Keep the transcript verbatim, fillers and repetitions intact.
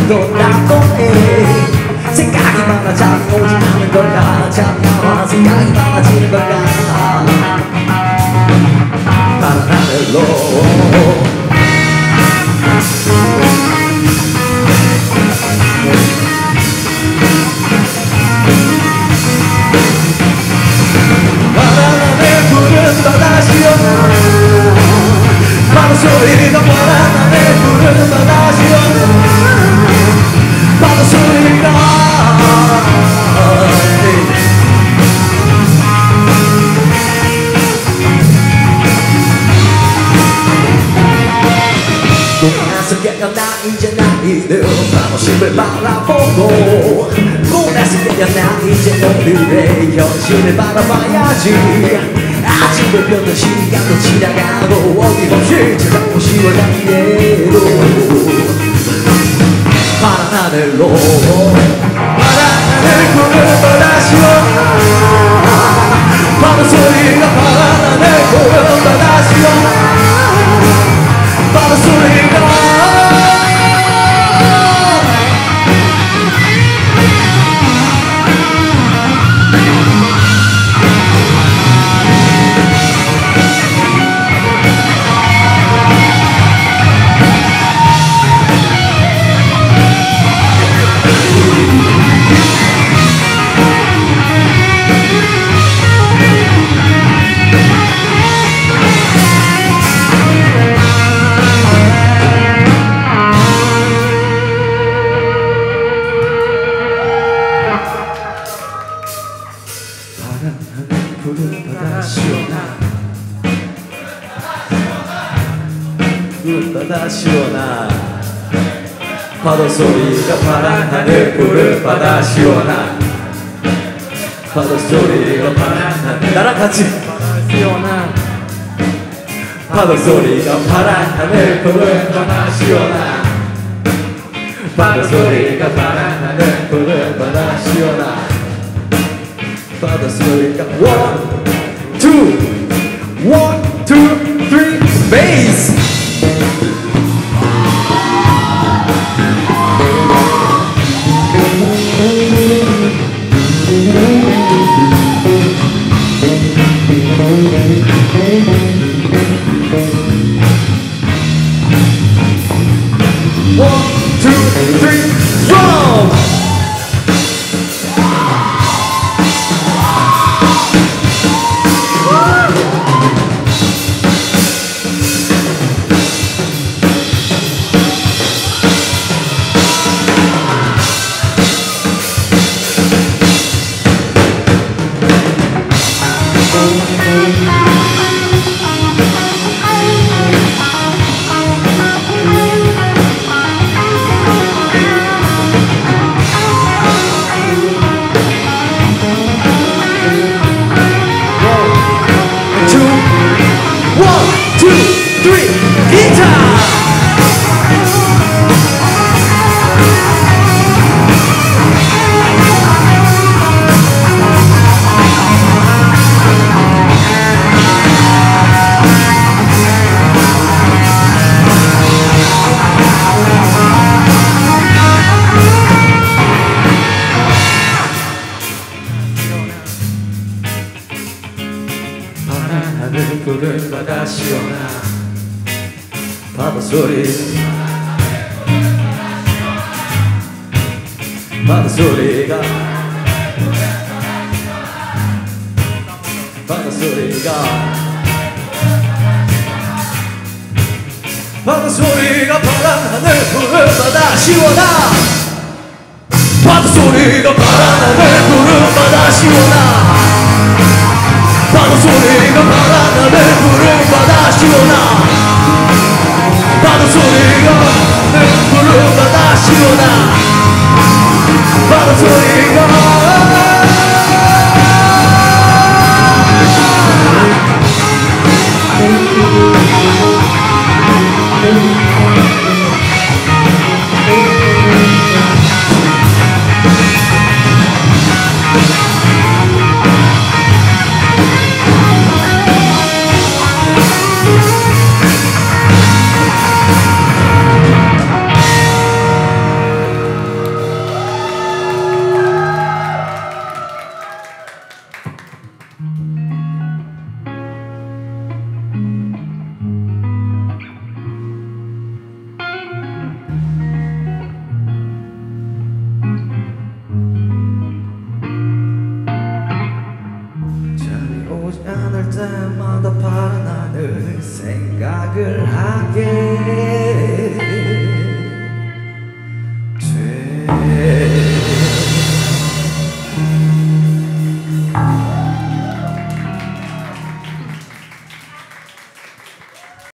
넌 나도 해 생각이 많아 잠이 오지 않는 걸까 잠이 안 와 생각이 많아지는 걸까 파란 하늘로 파란 하늘 푸른 바다 시원하 파도 소리가 파란 하늘 푸른 바다 시원하 파도 소리가 꿈에서 깨어나 이제 나이는 밤없이를 바라보고 꿈에서 깨어나 이제 오늘의 현실을 바라봐야지 아침을 펴는 시간도 지나가고 어김없이 찾아오고 시원하기에도 파란 하늘로 파란 하늘 구름 바다 시원하 파도 소리가 파란 하늘 구름 바다 시원하 파도 소리가 푸른 바다 시원하 푸른 바다 시원하 파도 소리가 파란 하늘 푸른 바다 시원하 파도 소리가 파란 하늘 나랑 같이 시원하 파도 소리가 파란 하늘 푸른 바다 시원하 파도 소리가 파란 하늘 푸른 바다 시원하 파도 소리가 one, two, one, two, three, bass. One, two, three, drum. 하늘 푸른 바다 시원하 파도 소리 파도 소리가 파도 소리가 파도 소리가 파란 하늘 푸른 바다 시원하 파도 소리가 파란 하늘 푸른 바다 시원하 파도 소리가 파란 하늘 푸른 바다 시원하